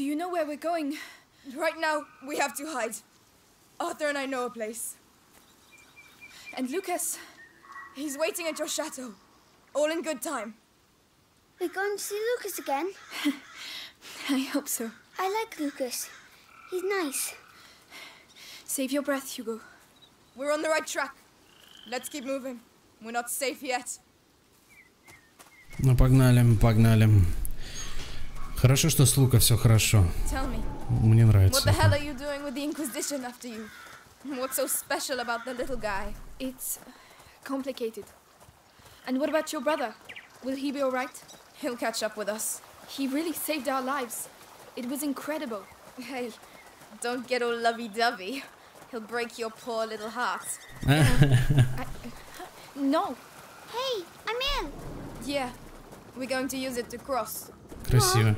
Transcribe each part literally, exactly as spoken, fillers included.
Do you know where we're going? Right now, we have to hide. Arthur and I know a place. And Lucas? He's waiting at your chateau. All in good time. We're going to see Lucas again? I hope so. I like Lucas. He's nice. Save your breath, Hugo. We're on the right track. Let's keep moving. We're not safe yet. Ну, погнали, погнали. Хорошо, что с Лука все хорошо. Tell me, Мне нравится. what the hell are you doing with the Inquisition after you? What's so special about the little guy? It's complicated. And what about your brother? Will he be all right? He'll catch up with us. He really saved our lives. It was incredible. Hey, don't get all lovey-dovey. He'll break your poor little heart. I, no. Hey, I'm in. Yeah, we're going to use it to cross. Красиво.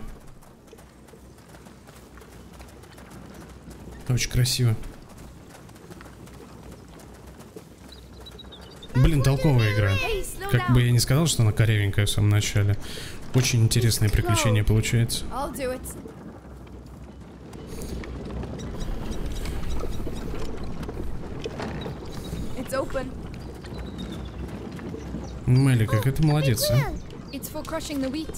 Очень красиво. Блин, толковая игра. Как бы я не сказал, что она корявенькая в самом начале. Очень интересное приключение получается. I'll do it. It's open. Мелли, как это молодец, а? It's for crushing the wheat.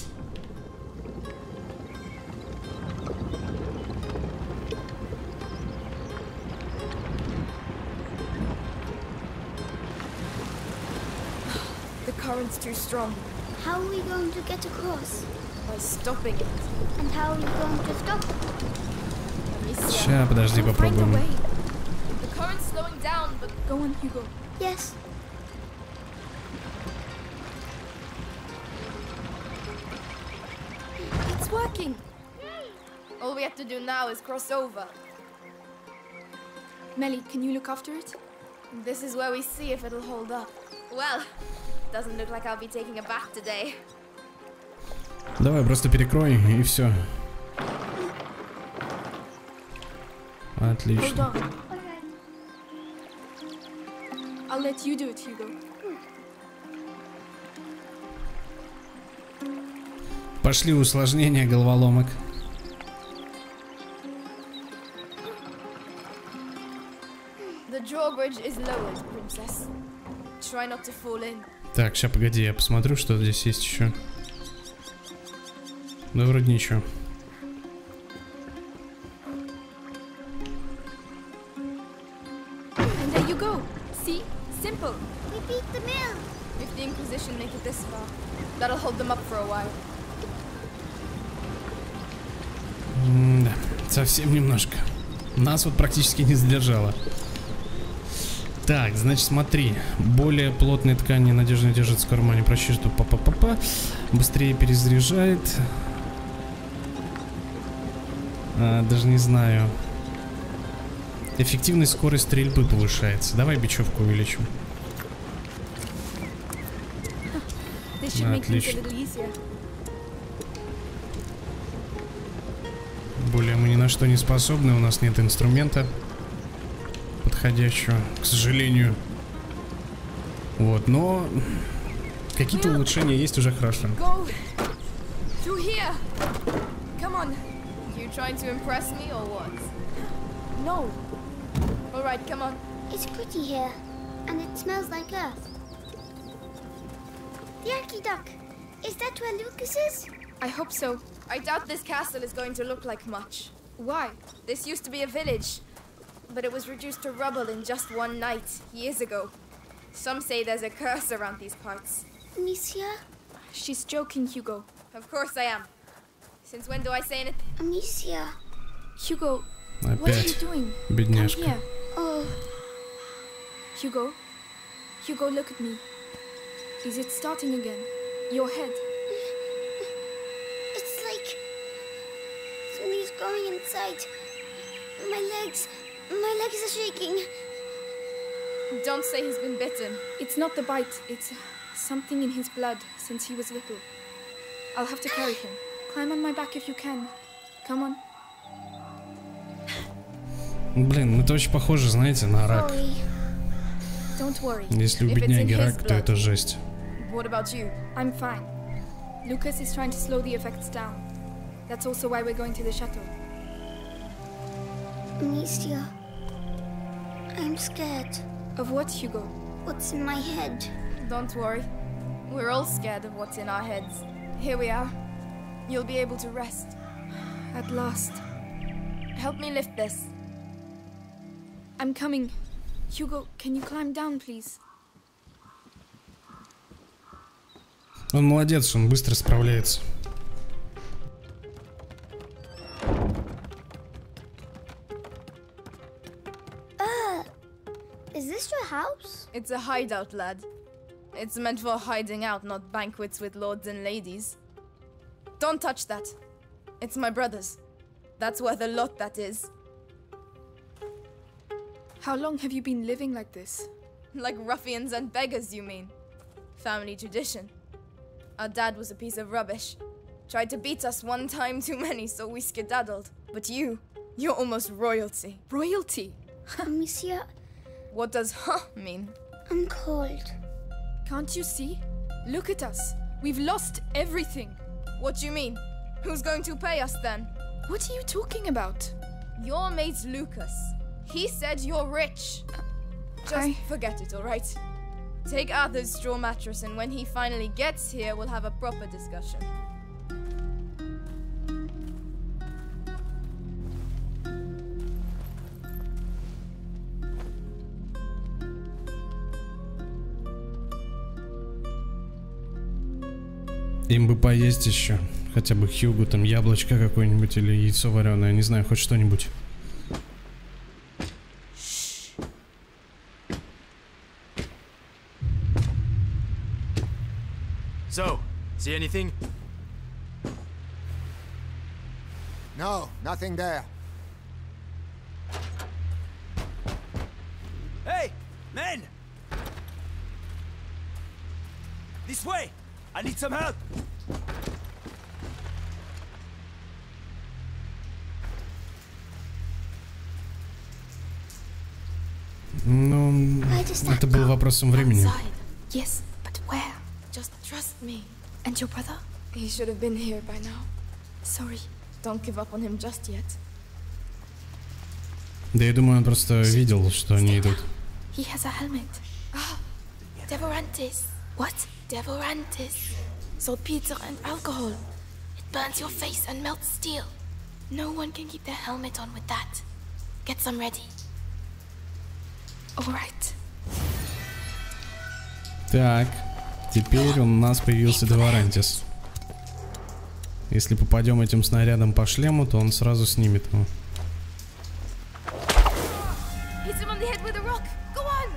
The current's too strong. How are we going to get across? By stopping it. And how are we going to stop it? Amicia. Ща, подожди, We'll find a попробуем. way. The current's slowing down, but Go on, Hugo. Yes. It's working. all we have to do now is cross over. Melly, can you look after it? This is where we see if it'll hold up. Well, doesn't look like I'll be taking a bath today. Давай, просто перекрой и все. Hold Отлично. on. I'll let you do it, Hugo. Пошли усложнения, головоломок. The drawbridge is lowered, princess. Try not to fall in. Так, сейчас погоди, я посмотрю, что здесь есть еще. Да вроде ничего. And there you go. See? Simple. We beat the mill. If the Inquisition make it this far, that'll hold them up for a while. М-да, совсем немножко. Нас вот практически не задержало. Так, значит, смотри. Более плотные ткани надежно держатся в кармане. Прощи, что па-па-па-па. Быстрее перезаряжает. А, даже не знаю. Эффективность скорость стрельбы повышается. Давай бечевку увеличим. This should make things a Отлично. little easier. Более мы ни на что не способны. У нас нет инструмента подходящего, к сожалению. Вот, но какие-то улучшения есть, уже хорошо. Go through here. Come on. You trying to impress me or what? No. All right, come on. It's pretty here, and it smells like earth. The Archiduck. Is that where Lucas is? I hope so. I doubt this castle is going to look like much. Why? This used to be a village, but it was reduced to rubble in just one night, years ago. Some say there's a curse around these parts. Amicia? She's joking, Hugo. Of course I am. Since when do I say anything? Amicia. Hugo, what are you Опять, doing? Come бедняжка. here. Oh, Hugo. Hugo, look at me. Is it starting again? Your head. it's like somebody's going inside. My legs, my legs are shaking. Don't say he's been bitten. It's not the bite. It's uh, something in his blood since he was little. I'll have to carry him. Climb on my back if you can. Come on. Блин, это очень похоже, знаете, на рак. Sorry. Don't worry. Если у If it's in бедняги his рак, то blood. это жесть. What about you? I'm fine. Lucas is trying to slow the effects down. That's also why we're going to the chateau. Amicia, I'm scared. Of what, Hugo? What's in my head? Don't worry. We're all scared of what's in our heads. Here we are. You'll be able to rest. At last. Help me lift this. I'm coming. Hugo, can you climb down, please? Он молодец, он быстро справляется. Is this your house? It's a hideout, lad. It's meant for hiding out, not banquets with lords and ladies. Don't touch that. It's my brother's. That's worth a lot, that is. How long have you been living like this? Like ruffians and beggars, you mean? Family tradition. Our dad was a piece of rubbish. Tried to beat us one time too many, so we skedaddled. But you, you're almost royalty. Royalty? Amicia, What does huh mean? I'm cold. Can't you see? Look at us. We've lost everything. What do you mean? Who's going to pay us then? What are you talking about? Your mate's Lucas. He said you're rich. Just I... forget it, alright? Take Arthur's straw mattress, and when he finally gets here, we'll have a proper discussion. Им бы поесть еще. Хотя бы Хьюгу, там яблочко какое-нибудь или яйцо вареное, не знаю, хоть что-нибудь. So, see anything? No, nothing there. Hey, men! This way! I need some help! Ну, это был вопросом времени. Yes, but where? Just trust me. And your brother? He should have been here by now. Sorry. Don't give up on him just yet. Да я думаю, он просто видел, что они идут. He has a helmet. Ah, Devorantis. What? Devorantis. Saltpeter and alcohol. It burns your face and melts steel. No one can keep their helmet on with that. Get some ready. All right. Так, теперь у нас появился Деварантис. Если попадем этим снарядом по шлему, то он сразу снимет его. Hit him on the head with a rock. Go on.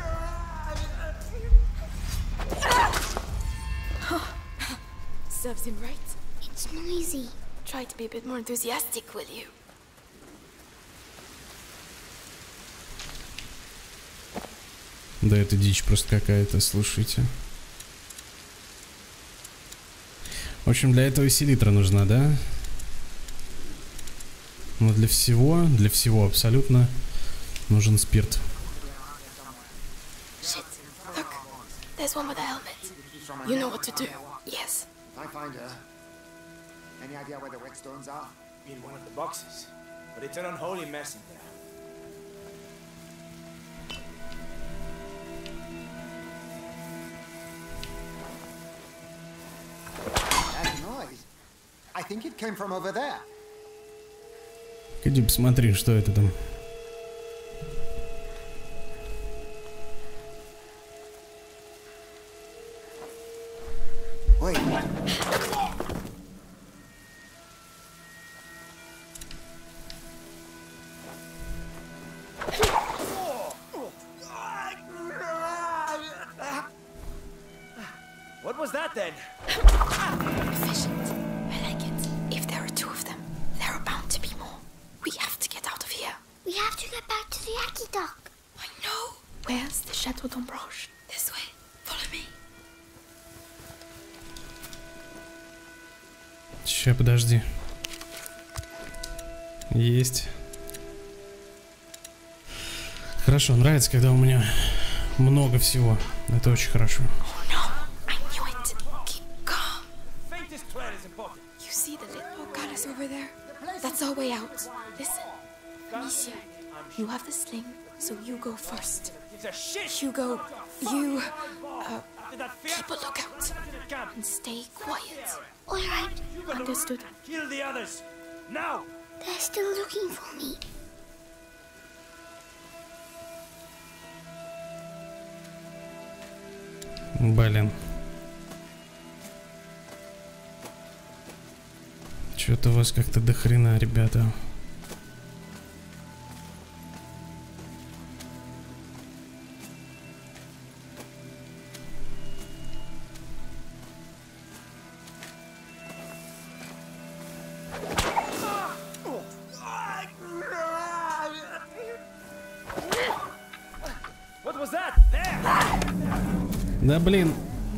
Serves him right. It's noisy. Try to be a bit more enthusiastic, will you? Да это дичь просто какая-то, слушайте. В общем, для этого селитра нужна, да? Но для всего, для всего абсолютно нужен спирт. Shit. Look. There's one with a helmet. You know what to do. Yes. If I find her, any idea where the whetstones are? In one of the boxes. But it's an unholy mess in there. That noise. I think it came from over there. Иди посмотри, что это там. Wait. What was that then? Efficient. I like it. If there are two of them, there are bound to be more. We have to get out of here. We have to get back to the Yaki dock. I know. Where's the Chateau d'Ambroche? This way. Follow me. Ща, подожди. Есть. Хорошо, нравится, когда у меня много всего. Это очень хорошо. Oh no, I knew it. Keep calm. Faintest swear is important. You see the little palace over there? That's our way out. Listen, Amicia, you have the sling, so you go first. It's a shit. Hugo, you uh, Did that fear? keep a lookout and stay quiet. All right, Understood. Kill the others. Now. they're still looking for me. Блин. Чё-то вас как-то до хрена, ребята. What was that? There. Да блин.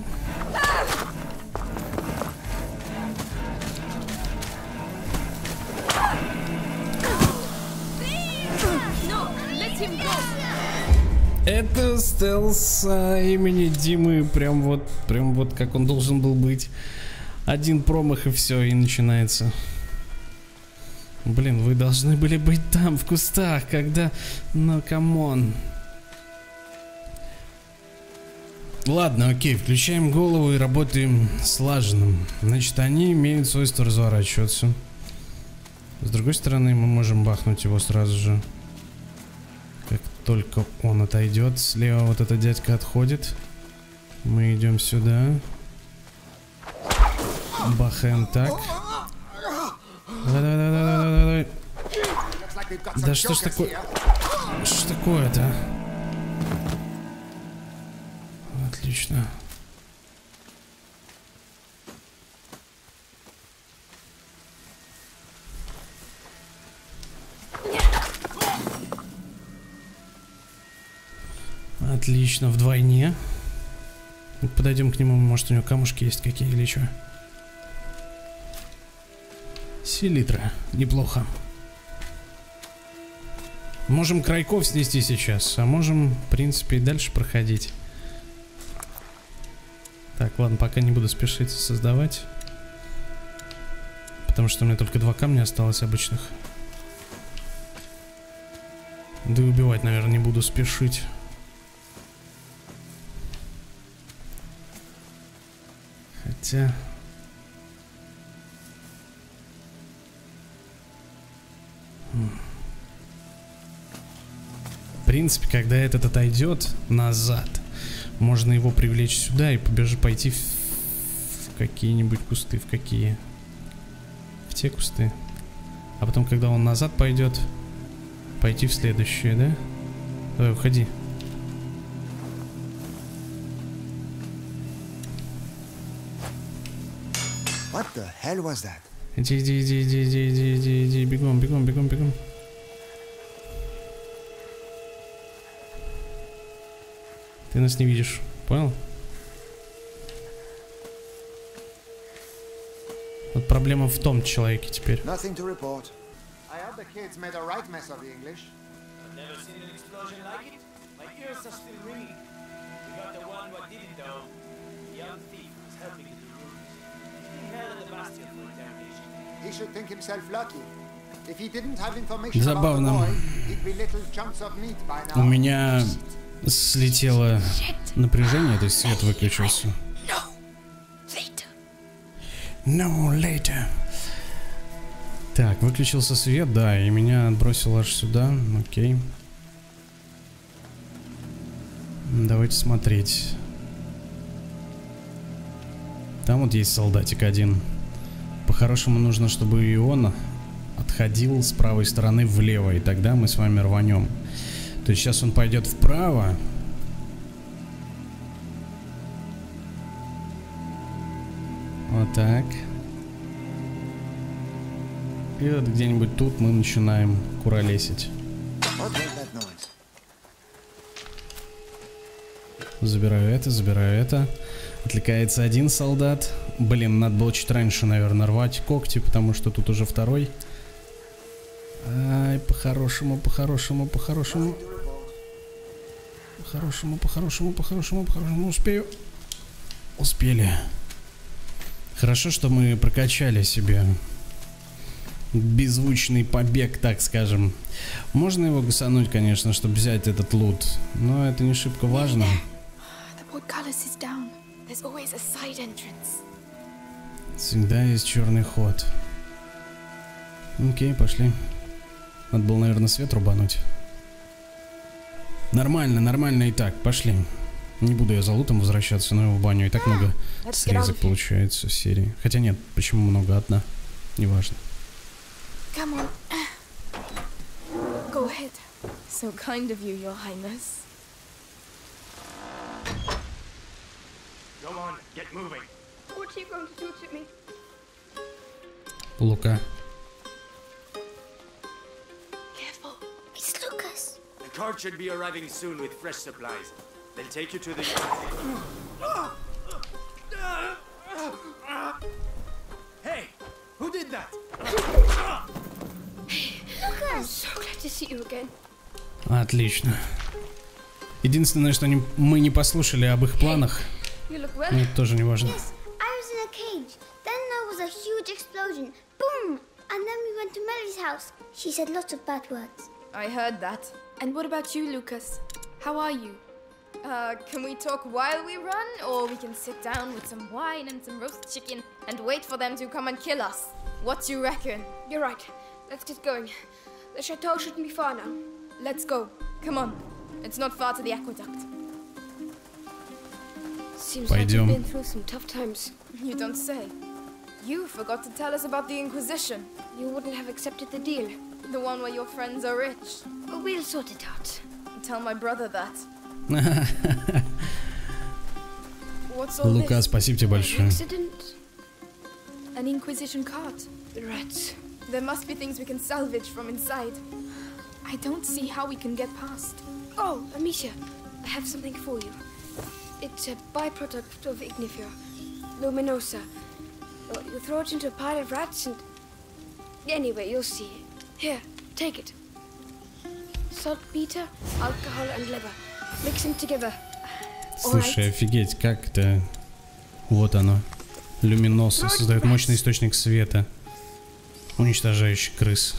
Это стелс а, имени Димы, прям вот, прям вот как он должен был быть. Один промах и все, и начинается. Блин, вы должны были быть там, в кустах, когда... Ну, камон. Ладно, окей, включаем голову и работаем слаженно. Значит, они имеют свойство разворачиваться. С другой стороны, мы можем бахнуть его сразу же. Как только он отойдет, слева вот этот дядька отходит. Мы идем сюда. Бахаем так. Давай, давай, давай, давай, давай. Да что ж такое? Что ж такое-то? Отлично. Отлично, вдвойне. Подойдем к нему, может у него камушки есть какие или что. Селитра, неплохо. Можем крайков снести сейчас, а можем, в принципе, и дальше проходить. Так, ладно, пока не буду спешить создавать. Потому что у меня только два камня осталось обычных. Да и убивать, наверное, не буду спешить. Хотя... В принципе, когда этот отойдет назад, можно его привлечь сюда и побежать пойти в, в какие-нибудь кусты. В какие? В те кусты. А потом, когда он назад пойдет, пойти в следующие, да? Давай, уходи. What the hell was that? Иди, иди, иди, иди, иди, иди, иди, иди, бегом, бегом, бегом, бегом. Ты нас не видишь, понял? Вот проблема в том человеке теперь. Nothing to report. I hope the kids made a right mess of the English. I've never seen an explosion like it. My ears are still ringing. We got the one what did it though. The young thief was helping to do rules. He held at the bastion for interrogation. He should think himself lucky. If he didn't have information Забавно. about the boy, he'd be little chunks of meat by now. У меня слетело напряжение, то есть свет выключился. No, later. Так, выключился свет, да, и меня отбросило аж сюда, окей. Давайте смотреть. Там вот есть солдатик один. По-хорошему нужно, чтобы и он отходил с правой стороны влево, и тогда мы с вами рванем. То есть сейчас он пойдет вправо. Вот так. И вот где-нибудь тут мы начинаем куролесить. Забираю это, забираю это. Отвлекается один солдат. Блин, надо было чуть раньше, наверное, рвать когти, потому что тут уже второй. Ай, по-хорошему, по-хорошему, по-хорошему. По-хорошему, по-хорошему, по-хорошему, по-хорошему. Успею. Успели. Хорошо, что мы прокачали себе беззвучный побег, так скажем. Можно его гасануть, конечно, чтобы взять этот лут, но это не шибко важно. The portcullis is down. There's always a side entrance. Всегда есть черный ход. Окей, пошли. Надо было, наверное, свет рубануть. Нормально, нормально и так, пошли. Не буду я за лутом возвращаться, но и в баню и так много срезок получается в серии. Хотя нет, почему много? Одна. Неважно. Come on. Go ahead. So kind of you, Your Highness. Go on, get moving. What are you going to do to me? Лука. Careful. It's Lucas. The cart should be arriving soon with fresh supplies. They'll take you to the... Hey! Who did that? I'm so glad to see you again. Отлично. Единственное, что не, мы не послушали об их планах, You look well. но это тоже не важно. Yes, I was in a cage. Then there was a huge explosion. Boom! And then we went to Melly's house. She said lots of bad words. I heard that. And what about you, Lucas? How are you? Uh, can we talk while we run? Or we can sit down with some wine and some roast chicken and wait for them to come and kill us? What do you reckon? You're right. Let's get going. The chateau shouldn't be far now. Let's go. Come on. It's not far to the aqueduct. Seems Пойдем. like you've been through some tough times. You don't say. You forgot to tell us about the Inquisition. You wouldn't have accepted the deal. The one where your friends are rich. But we'll sort it out. Tell my brother that. What's all Лука, this? спасибо тебе большое. Accident? An Inquisition cart. The rats. There must be things we can salvage from inside. I don't see how we can get past. Oh, Amicia, I have something for you. It's a byproduct of Ignifer, Luminosa. Uh, You throw it into a pile of rats and... Anyway, you'll see. Here, take it. Saltpeter, alcohol and liver. Mix them together. Слушай, офигеть, как это... Вот оно. Люминоса создает мощный источник света, уничтожающий крыс.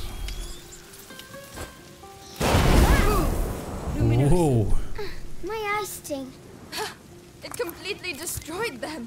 Воу. My eyes sting. It completely destroyed them.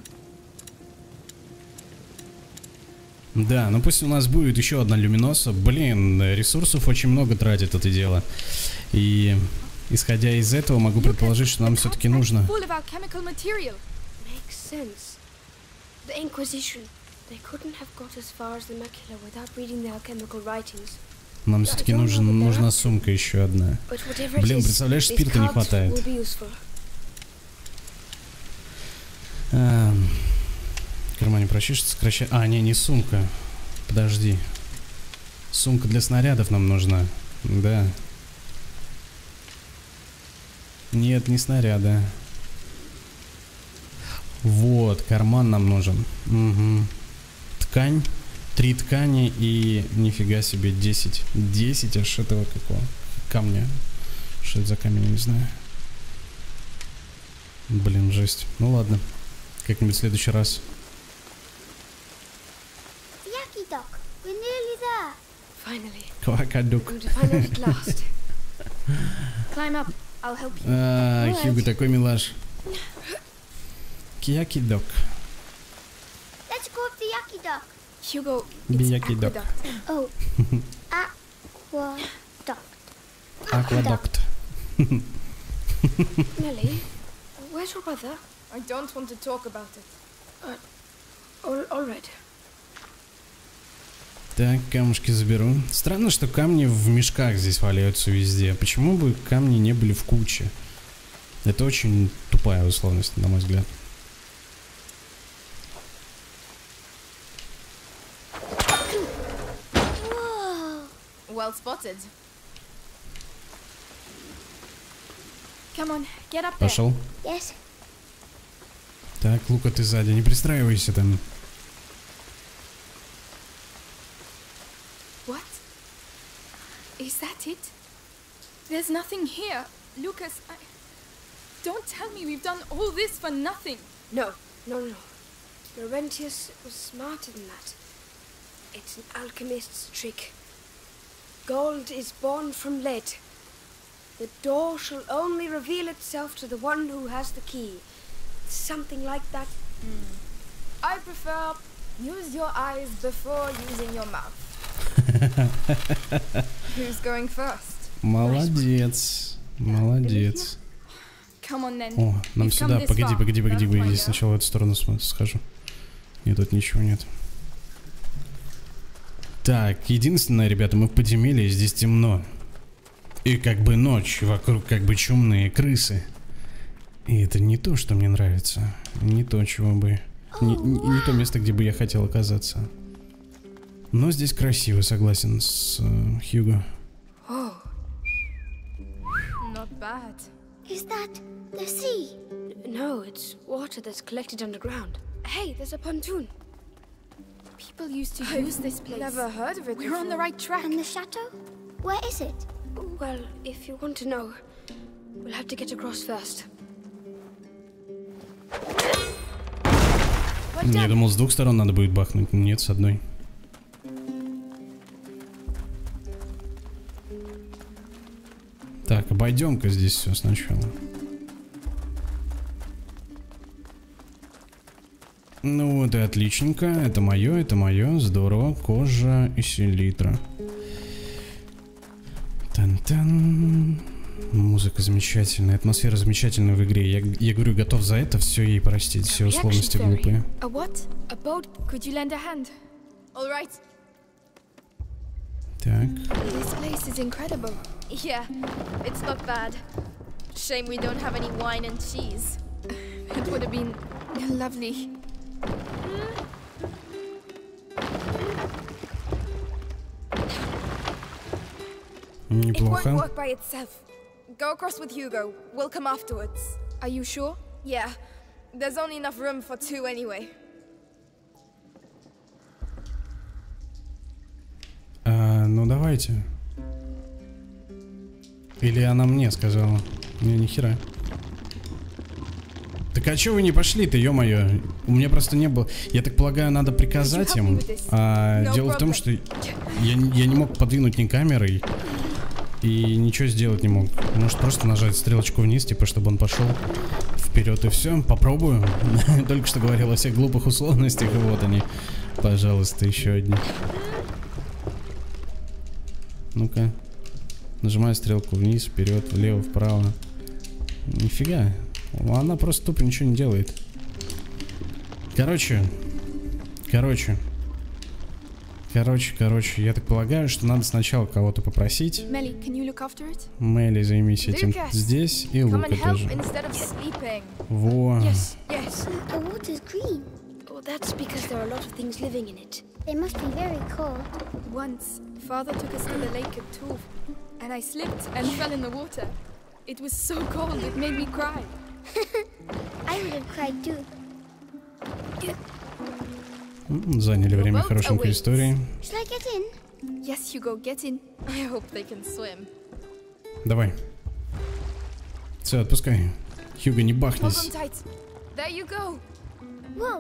Да, ну пусть у нас будет еще одна люминоса. Блин, ресурсов очень много тратит это дело. И исходя из этого, могу предположить, что нам все-таки нужно. Full of alchemical material. Makes sense. The Inquisition. They couldn't have got as far as the macula without reading the alchemical writings. Нам все-таки нужен, нужна сумка еще одна. But whatever it Блин, is, представляешь, these спирта не cards хватает. will be useful. А, в кармане прочишется, сокращай. А, не, не сумка. Подожди. Сумка для снарядов нам нужна. Да. Нет, не снаряда. Вот, карман нам нужен. Угу. Ткань. Три ткани и нифига себе десять. десять аж этого какого? Камня. Что это за камень, я не знаю. Блин, жесть. Ну ладно. Как-нибудь в следующий раз. Yaki Doc, we're nearly there. Finally, Квакадук. I'm to find out at last. Climb up. I'll help you. А, Хьюго такой милаш. Киякидок. Let's go up the Yaki Doc. Hugo, it's Biyaki Doc. aqueduct. Oh, aqueduct. Аквадокт. Nelly, where's your brother? I don't want to talk about it. All, all right. Так, камушки заберу. Странно, что камни в мешках здесь валяются везде. Почему бы камни не были в куче? Это очень тупая условность, на мой взгляд. Well spotted. Come on, get up there. Пошел. Yes. Так, Лука, ты сзади, не пристраивайся там. What? Is that it? There's nothing here. Lucas, I... Don't tell me we've done all this for nothing. No, no, no, no. Laurentius was smarter than that. It's an alchemist's trick. Gold is born from lead. The door shall only reveal itself to the one who has the key. Something like that. Mm. I prefer use your eyes before using your mouth. Who's going first? Молодец. Молодец. Come on then. О, нам We've сюда. come this Погоди, far. погоди, погоди. That's Я why, здесь yeah. сначала в эту сторону см- схожу. Нет, тут ничего нет. Так, единственное, ребята, мы в подземелье, здесь темно. И как бы ночь, вокруг как бы чумные крысы. И это не то, что мне нравится. Не то, чего бы... Не, не, не то место, где бы я хотел оказаться. Но здесь красиво, согласен с э, Хьюго. Oh. Not bad. Is that the sea? No, it's water that's collected underground. Hey, there's a pontoon. People used to use this place. Never heard of it We're on the before. right track. And the chateau? Where is it? Well, if you want to know, we'll have to get across first. Я думал, с двух сторон надо будет бахнуть. Нет, с одной. Так, обойдем-ка здесь все сначала. Ну вот и отличненько. Это мое, это мое. Здорово. Кожа и селитра. Тан-тан. Музыка замечательная, атмосфера замечательная в игре. Я, я говорю, готов за это все ей простить, все условности глупые. A what? A boat? Could you lend a hand? All right. Так. This place is incredible. Yeah, it's not bad. Shame we don't have any wine and cheese. It would have been lovely. It won't Неплохо. work by itself. Go across with Hugo. We'll come afterwards. Are you sure? Yeah, there's only enough room for two anyway. А, ну давайте. Или она мне сказала. Не, ни хера. Так а чё вы не пошли-то, ё-моё? У меня просто не было... Я так полагаю, надо приказать им. А No дело в том, problem. что я, я не мог подвинуть ни камерой. И ничего сделать не мог. Может просто нажать стрелочку вниз, типа, чтобы он пошел вперед и все. Попробую. Только что говорил о всех глупых условностях, и вот они. Пожалуйста, еще одни. Ну-ка. Нажимаю стрелку вниз, вперед, влево, вправо. Нифига. Она просто тупо ничего не делает. Короче. Короче. Короче, короче, я так полагаю, что надо сначала кого-то попросить. Melly, can you look after it? Мелли, займись этим. Lucas, Здесь и Come Лука and help тоже. instead of sleeping. Во. Yes, yes. The water's green. Oh, that's because there are a lot of things living in it. They must be very cold. Once, Father took us to the lake at Tuv, and I slipped and fell in the water. It was so cold, it made me cry. I would have cried too. М, Заняли время Boat хорошенькой awaits. истории. Shall I get in? Yes, Hugo, get in. I hope they can swim. Давай. Все, отпускай. Хьюго, не Hold on бахнись. tight. There you go. Whoa,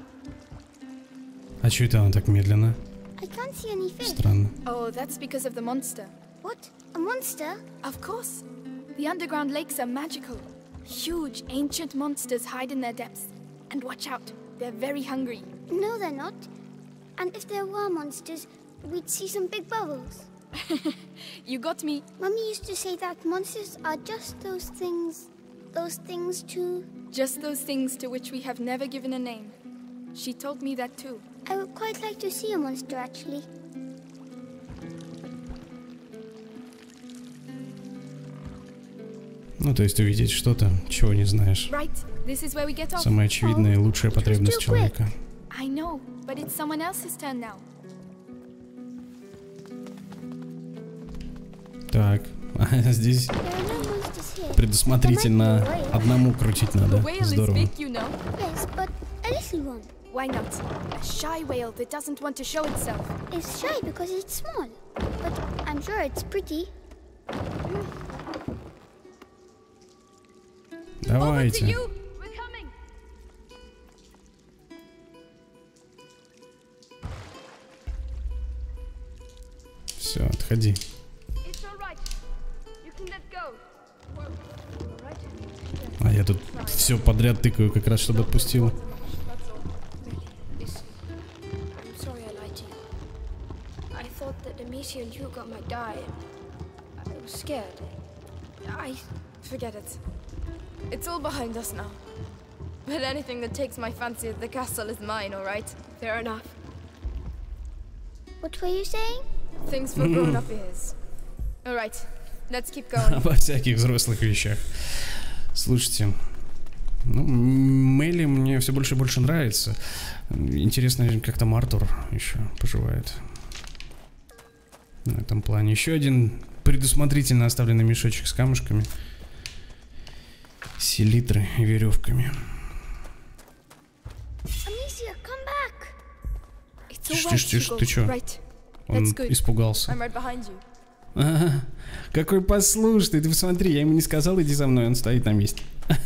А чё это она так медленно? I can't see any fish. Странно. Oh, that's because of the monster. What? A monster? Of course. The underground lakes are magical. Huge, ancient monsters hide in their depths. And watch out, they're very hungry. No, they're not. And if there were monsters, we'd see some big bubbles. You got me. Mummy used to say that monsters are just those things. Those things too. Just those things to which we have never given a name. She told me that too. I would quite like to see a monster actually. Ну, то есть увидеть что-то, чего не знаешь. Right, this is where we get off. Самая очевидная и лучшая потребность человека. I know, but it's someone else's turn now. Так, а здесь There are no monsters here. предусмотрительно одному крутить надо. The whale is Здорово. big, you know. Yes, but a little one. Why not? A shy whale that doesn't want to show itself. It's shy because it's small. But I'm sure it's pretty. Over to Давайте. you. We're coming. Все, отходи. It's all right. You can let go. All right? А я тут все подряд тыкаю, как раз чтобы отпустила. Listen, I'm sorry I lied to you. I thought that Amicia and Hugo might die. I was scared. I... Forget it. It's all behind us now. But anything that takes my fancy at the castle is mine, alright? Fair enough. What were you saying? Things for grown-up ears. Alright, let's keep going. Обо всяких взрослых вещах. Слушайте, ну, Мелли мне все больше и больше нравится. Интересно, как там Артур еще поживает. В этом плане. Еще один предусмотрительно оставленный мешочек с камушками, селитры и веревками. Amicia, come back! It's Тише, all тише, тише, right, ты Hugo. чё? Right. Он That's good. испугался. I'm right behind you. Ага, какой послушный, ты посмотри, я ему не сказал, иди за мной, он стоит на месте.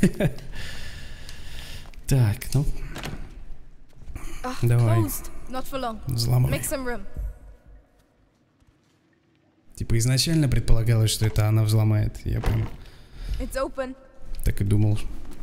Так, ну, Ah, Давай. closed. Not for long. взломай. Make some room. Типа изначально предполагалось, что это она взломает. Я прям It's open. так и думал.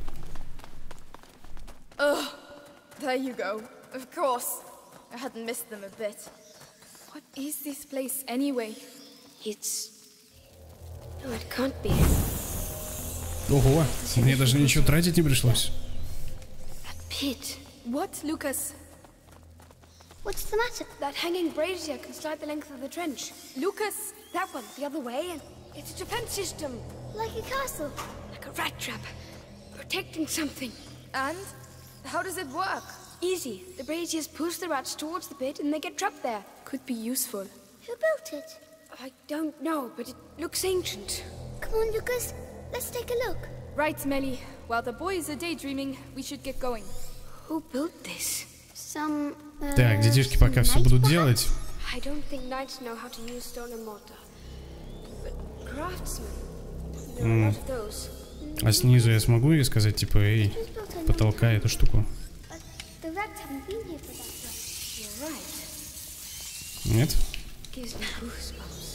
Oh, there you go. Of course. I hadn't missed them a bit. What is this place anyway? It's... No, it can't be. Ого, мне даже ничего тратить не пришлось. That pit. What, Lucas? What's the matter? That hanging brazier can slide the length of the trench. Lucas! That one, the other way, and it's a defense system. Like a castle. Like a rat trap. Protecting something. And? How does it work? Easy. The braziers push the rats towards the pit and they get trapped there. Could be useful. Who built it? I don't know, but it looks ancient. Come on, Lucas. Let's take a look. Right, Melly. While the boys are daydreaming, we should get going. Who built this? Some... Uh, Так, детишки some пока все knight, будут perhaps? делать. I don't think knights know how to use stone and mortar. But craftsmen, there are a lot of those. А снизу я смогу ей сказать, типа, эй, It was built a long потолкай time эту штуку. ago, but the rats haven't been here for that long. You're right. Нет? Gives me goosebumps.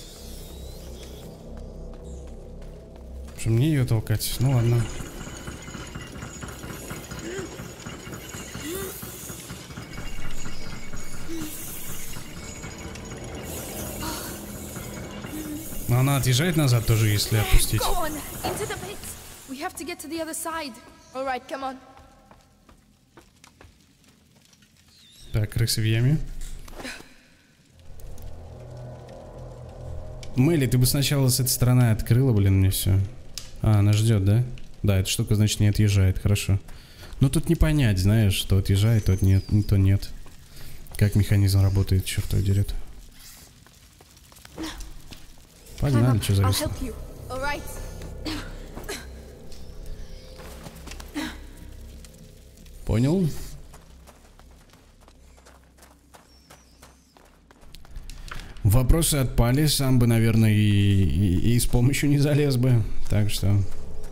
Что мне ее толкать? Ну ладно. Но она отъезжает назад тоже, если отпустить. Go on! Into the pit! We have to get to the other side. Alright, come on. Так, крысы в яме. Мелли, ты бы сначала с этой стороны открыла, блин, мне все. А, она ждет, да? Да, эта штука, значит, не отъезжает, хорошо. Но тут не понять, знаешь, что отъезжает, то нет, то нет. Как механизм работает, черт его дерет. Погнали, что I'll зависло. help you. Alright. Понял? Вопросы отпали, сам бы, наверное, и, и, и с помощью не залез бы. Так что...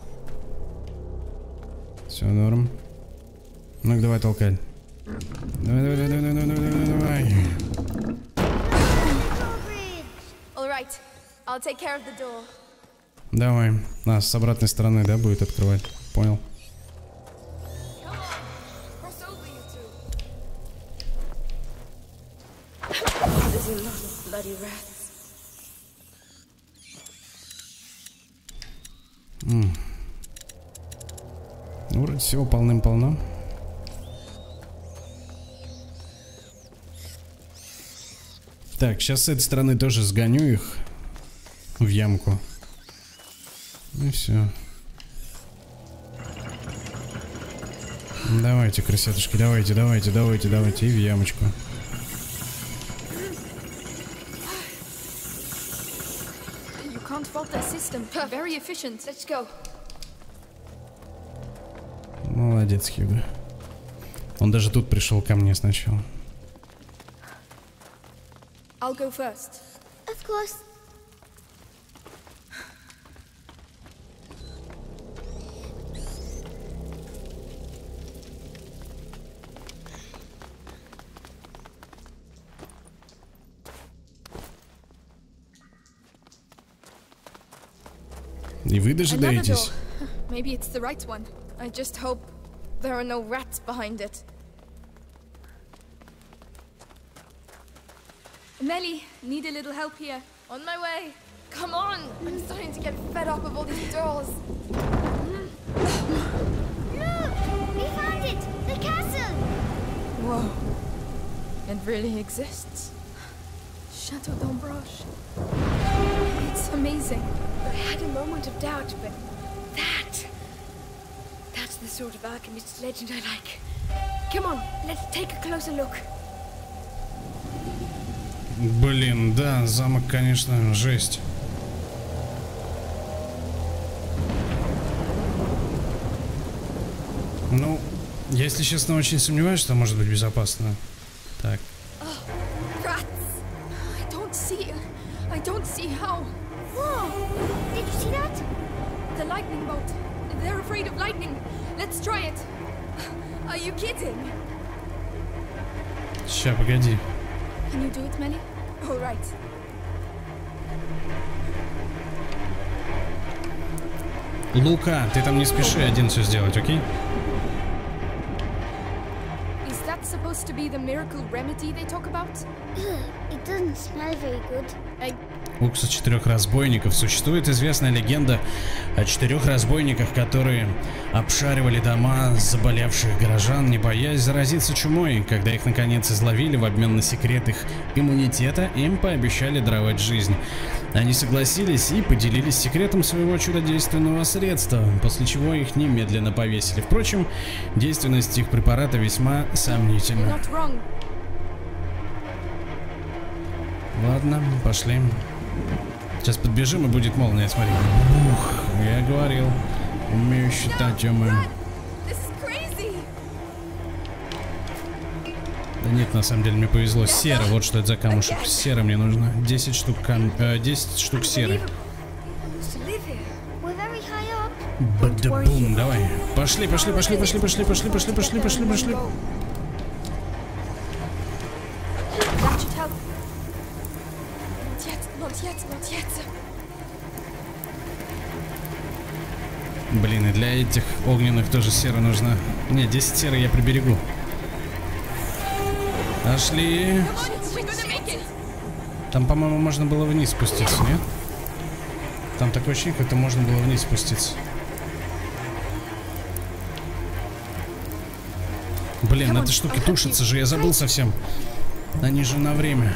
Все норм. Ну-ка, давай толкай. Давай, давай, давай, давай, давай, давай, давай. Alright. I'll take care of the door. Давай. А, с обратной стороны, да, будет открывать. Понял. Come on. Cross over, you two. There's a lot of bloody rats. М. Ну, вроде всего полным-полно. Так, сейчас с этой стороны тоже сгоню их в ямку. И все. Давайте, красотушки, давайте, давайте, давайте, давайте. И в ямочку. You can't fault their system. Very efficient. Let's go. Молодец, Хьюго. Он даже тут пришел ко мне сначала. I'll go first. Of course. И вы дожидаетесь. Maybe it's the right one. I just hope there are no rats behind it. Melly, need a little help here. On my way. Come on! I'm starting to get fed up of all these doors. Look! We found it! The castle! Whoa. It really exists. Chateau d'Ombrage. It's amazing. I had a moment of doubt, but that... That's the sort of alchemist's legend I like. Come on, let's take a closer look. Блин, да, замок, конечно, жесть. Ну, я, если честно, очень сомневаюсь, что может быть безопасно. Так. Rats! I don't see... I don't see how. Whoa! Did you see that? The lightning bolt. They're afraid of lightning. Let's try it. Are you kidding? Ща, погоди. Can you do it, Melly? All right. Лука, ты там не спеши один все сделать, окей? Is that supposed to be the miracle remedy they talk about? Ugh, it doesn't smell very good. I... Уксус четырех разбойников. Существует известная легенда о четырех разбойниках, которые обшаривали дома заболевших горожан, не боясь заразиться чумой. Когда их наконец изловили в обмен на секрет их иммунитета, им пообещали даровать жизнь. Они согласились и поделились секретом своего чудодейственного средства, после чего их немедленно повесили. Впрочем, действенность их препарата весьма сомнительна. Not wrong. Ладно, пошли. Сейчас подбежим и будет молния, смотри. Ух, я говорил. Умею считать, ё-моё. Да нет, на самом деле мне повезло. Сера, вот что это за камушек. Сера мне нужно. десять штук кам... э, десять штук серы. Бадабум, давай. Пошли, пошли, пошли, пошли, пошли, пошли, пошли, пошли, пошли, пошли. Блин, и для этих огненных тоже сера нужна. Не, десять серы я приберегу. Пошли. Там, по-моему, можно было вниз спуститься, нет? Там такое ощущение, как-то можно было вниз спуститься. Блин, эти штуки тушатся же, я забыл совсем. Они же на время.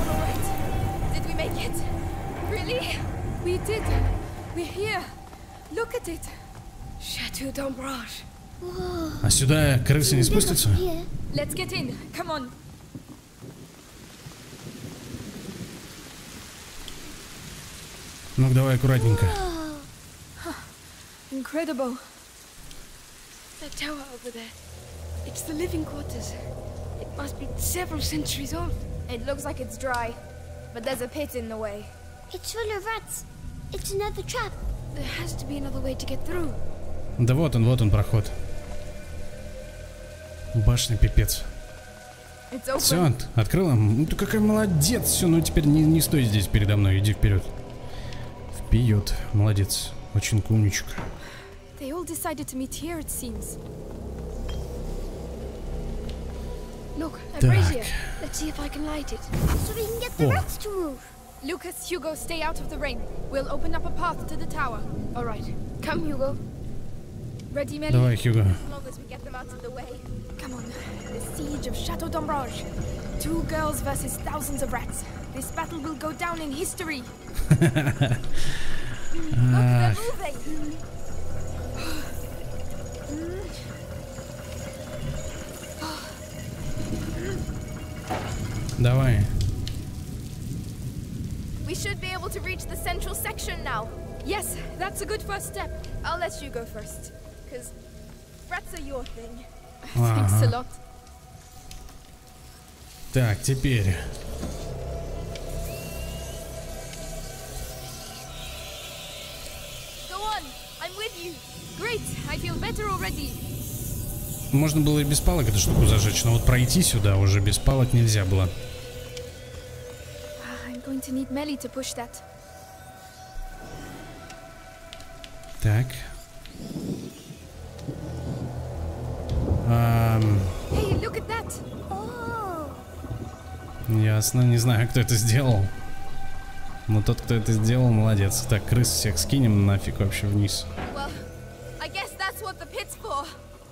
Chateau d'Ombrage. А сюда крысы не спустятся? Let's get in. Come on. Ну-ка, давай аккуратненько. Incredible. That tower over there. It's the living quarters. It must be several centuries old. It looks like it's dry, but there's a pit in the way. It's full of rats. It's another trap. There has to be another way to get through. Да вот он, вот он проход. Башня пипец. Все, открыла? Ну ты какая молодец. Все, ну теперь не, не стой здесь передо мной, иди вперед. Вперед, молодец. Очень умничка. They all decided to meet here, it seems. Look, a brazier. Let's see if I can light it. So we can get the Oh. rats to move. Lucas, Hugo, stay out of the rain. We'll open up a path to the tower. All right. Come, Hugo. Ready, Melly? Давай, Хьюго. As long as we get them out of the way. Come on. The siege of Chateau d'Ombrage. Two girls versus thousands of rats. This battle will go down in history. Look, they're moving. Давай. We should be able to reach the central section now. Yes, that's a good first step. I'll let you go first, because rats are your thing. Thanks a lot. Так, теперь. Go on, I'm with you. Great, I feel better already. Можно было и без палок эту штуку зажечь, но вот пройти сюда уже без палок нельзя было. I'm going to need Melly to push that. Так. Ам, Hey, look at that! ясно, не знаю, кто это сделал. Но тот, кто это сделал, молодец. Так, крыс всех скинем нафиг вообще вниз. Well, I guess that's what the pit's for.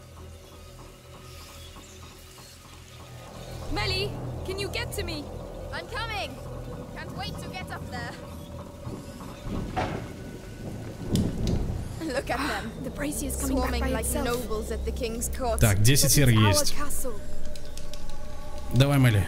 Melly, can you get to me? I'm coming. Can't wait to get up there. Look at them, The brazier is coming back swarming by like itself. nobles at the king's court. Так, десять сер But it's our есть. castle. Давай, Мелли.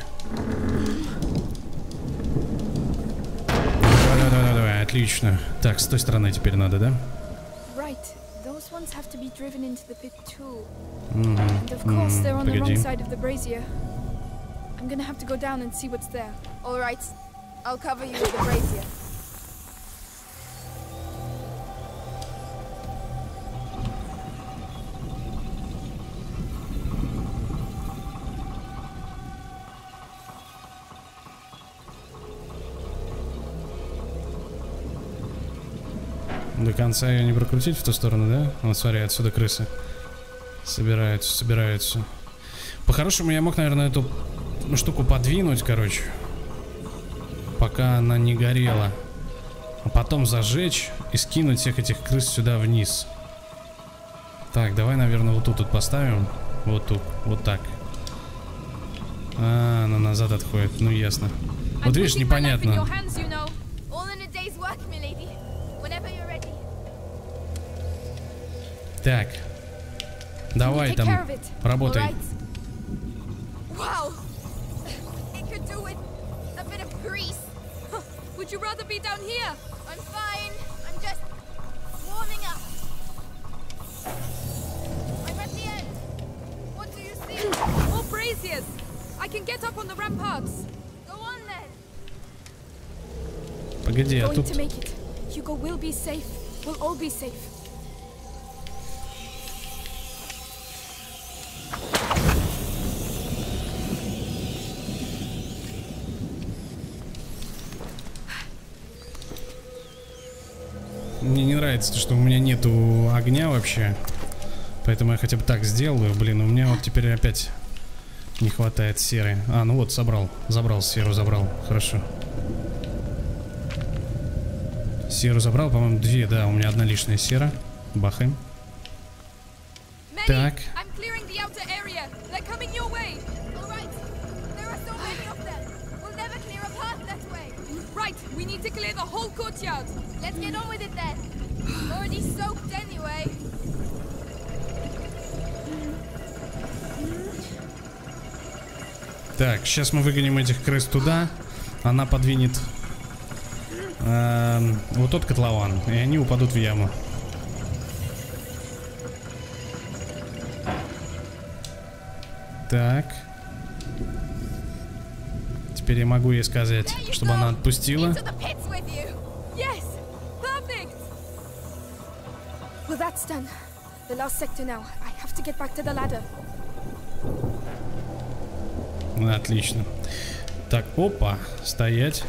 Давай, давай, давай, давай, отлично. Так, с той стороны теперь надо, да? Right. Those ones have to be driven into the pit too. Мгм, And of course, мгм, they're on the погоди. wrong side of the brazier. I'm gonna have to go down and see what's there. All right, I'll cover you with the brazier. До конца ее не прокрутить в ту сторону, да? Вот смотри, отсюда крысы собираются, собираются. По-хорошему я мог, наверное, эту штуку подвинуть, короче, пока она не горела. А потом зажечь и скинуть всех этих крыс сюда вниз. Так, давай, наверное, вот тут вот поставим. Вот тут, вот так. А, она назад отходит, ну ясно. Вот видишь, непонятно. All in a day's work, milady. Whenever you're ready. Так, давай take там, care of it? работай. All right. Wow. It could do with a bit of grease. Would you rather be down here? I'm fine. I'm just warming up. I'm at the end. What do you see? More braziers! I can get up on the ramparts. Go on then. Погоди, а Going тут... to make it. Hugo will be safe. We'll all be safe. Мне не нравится, что у меня нету огня вообще. Поэтому я хотя бы так сделаю. Блин, у меня вот теперь опять не хватает серы. А, ну вот, собрал. Забрал серу, забрал. Хорошо. Серу забрал, по-моему, две, да. У меня одна лишняя сера. Бахаем. Так. I'm clearing the outer area. They're coming your way. All right. There are so many of them. We'll never clear a path that way. Right, we need to clear the whole courtyard. Let's get on with it then. Already soaked anyway. Так, сейчас мы выгоним этих крыс туда. Она подвинет эм, вот тот котлован. И они упадут в яму. Так. Теперь я могу ей сказать, чтобы она отпустила. Into the pits with you. Yes! Perfect! Well, that's done. The last sector now. I have to get back to the ladder. Отлично. Так, опа, стоять.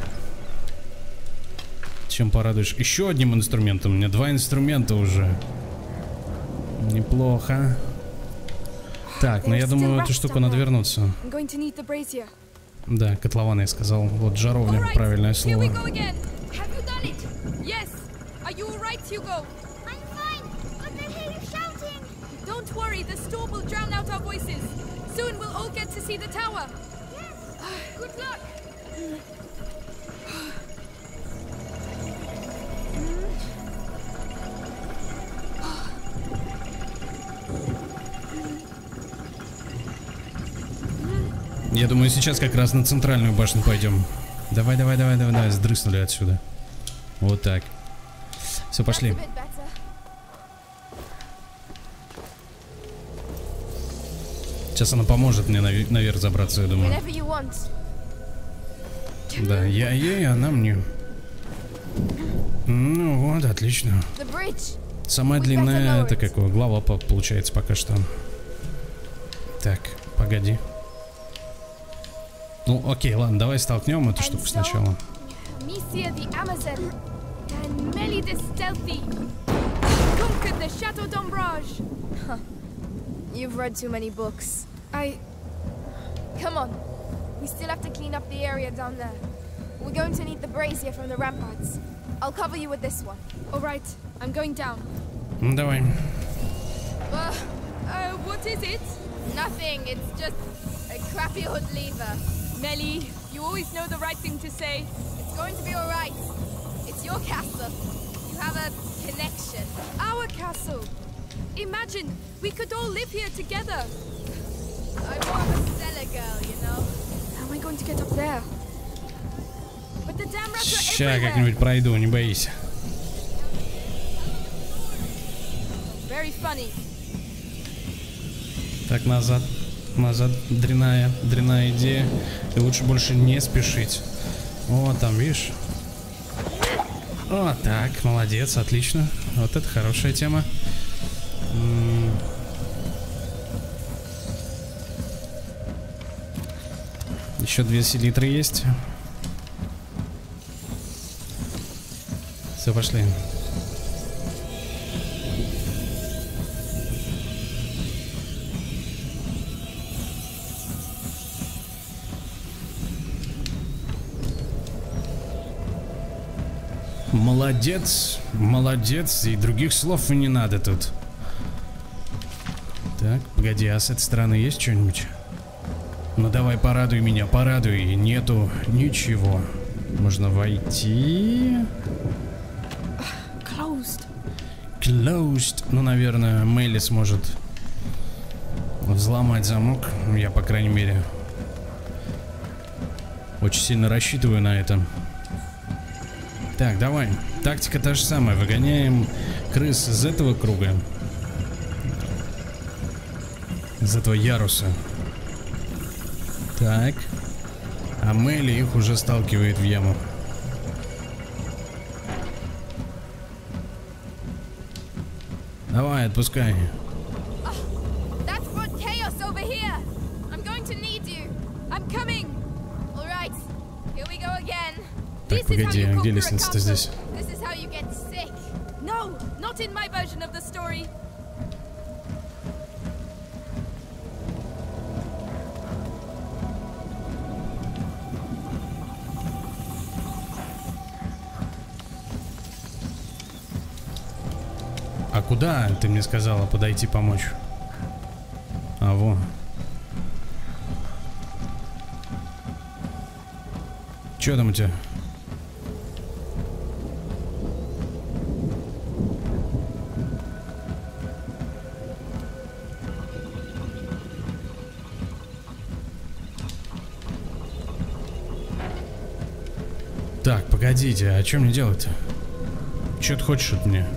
Чем порадуешь? Еще одним инструментом. У меня два инструмента уже. Неплохо. Так, ну я думаю, в эту штуку надо вернуться. I'm going to need the brazier. Да, котлован я сказал. Вот жаровня, All right, правильное here we go слово. again. Have you done it? Yes. Are you all right, Hugo? I'm fine, but I hear you shouting. Don't worry, the storm will drown out our voices. Soon we'll all get to see the tower. Yes. Good luck. Я думаю, сейчас как раз на центральную башню пойдем. Давай, давай, давай, давай, давай, сдрыснули отсюда. Вот так. Все, пошли. That's a bit better. Сейчас она поможет мне наве- наверх забраться, я думаю. Whenever you want. Да, я ей, она мне. Ну вот, отлично. The bridge. Самая We длинная, better это lower it. какое? Глава по- получается пока что. Так, погоди. Ну, окей, ладно, давай столкнем эту And штуку so- сначала. Misia the Amazon and Melly the Stealthy. Go, conquered the Chateau d'Ombrage. Huh. You've read too many books. I... Come on. We still have to clean up the area down there. We're going to need the brazier from the ramparts. I'll cover you with this one. All right, I'm going down. Ну давай. Uh, Uh, what is it? nothing. It's just a crappy old lever. Melly, you always know the right thing to say. It's going to be all right. It's your castle. You have a connection. Our castle. Imagine, we could all live here together. I'm more of a cellar girl, you know. How am I going to get up there? But the damn rats are Ща everywhere. как-нибудь пройду, не боись. Very funny. Так, назад. Назад. Дрянная. Дрянная идея. И лучше больше не спешить. О, там, видишь? О, так, молодец, отлично. Вот это хорошая тема. М-м. Еще две селитры есть. Все, пошли. Молодец, молодец, и других слов и не надо тут. Так, погоди, а с этой стороны есть что-нибудь? Ну давай, порадуй меня, порадуй. Нету ничего. Можно войти. Closed. Closed. Ну, наверное, Мелли сможет взломать замок. Я, по крайней мере, очень сильно рассчитываю на это. Так, давай. Тактика та же самая. Выгоняем крыс из этого круга. Из этого яруса. Так. А Мелли их уже сталкивает в яму. Давай, отпускай. That's brought chaos over here. I'm going to need you. I'm coming. All right. Here we go again. Так, погоди, а где лестница-то здесь? This is how you get sick. No, not in my version of the story. А куда ты мне сказала подойти помочь? А, во. Чё там у тебя? Так, погодите, а что мне делать-то? Чё ты хочешь от меня?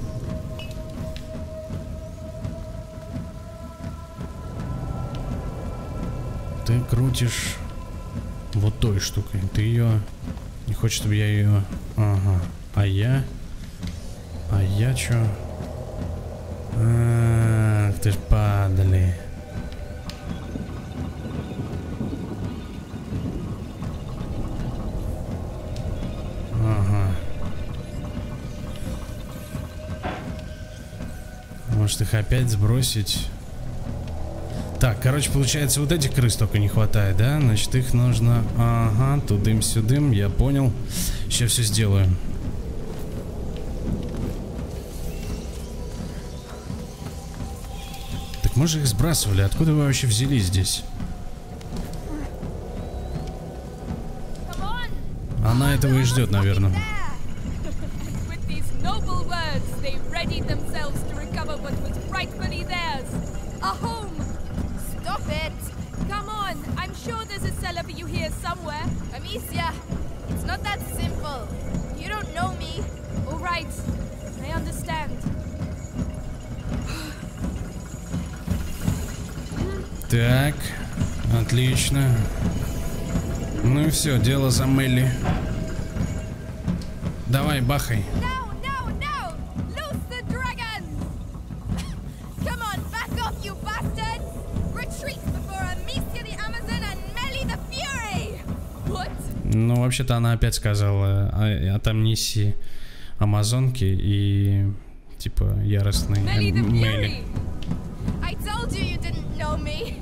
Ты крутишь вот той штукой. Ты ее... Не хочешь, чтобы я ее... Ага. А я... А я чё? Ах, ты ж падали. Ага. Может их опять сбросить? Так, короче, получается, вот этих крыс только не хватает, да? Значит, их нужно... Ага, тудым-сюдым, я понял. Сейчас все сделаю. Так мы же их сбрасывали. Откуда вы вообще взялись здесь? Она этого и ждет, наверное. With these noble words, they readied themselves to recover what was rightfully theirs. A home. Stop it. Come on, I'm sure there's a cellar for you here somewhere. Amicia, it's not that simple. You don't know me. All right, I understand. Так, отлично. Ну и все, дело за Мелли. Давай, бахай. No, no, no! Loose the dragon! Come on, back off, you bastards! Retreat before Amicia the Amazon and Melly the Fury! What? Ну, вообще-то она опять сказала о, от амнисии амазонки и типа яростный Melly the Мелли. Fury! I told you you didn't know me!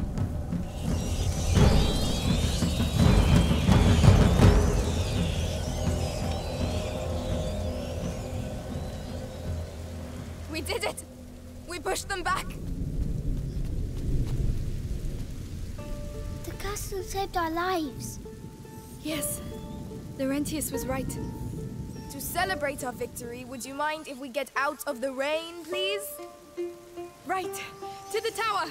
We did it! We pushed them back! The castle saved our lives. Yes, Laurentius was right. To celebrate our victory, would you mind if we get out of the rain, please? Right, to the tower!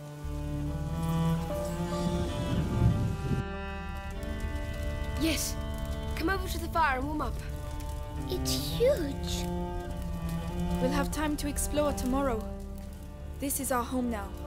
Yes. Come over to the fire and warm up. It's huge. We'll have time to explore tomorrow. This is our home now.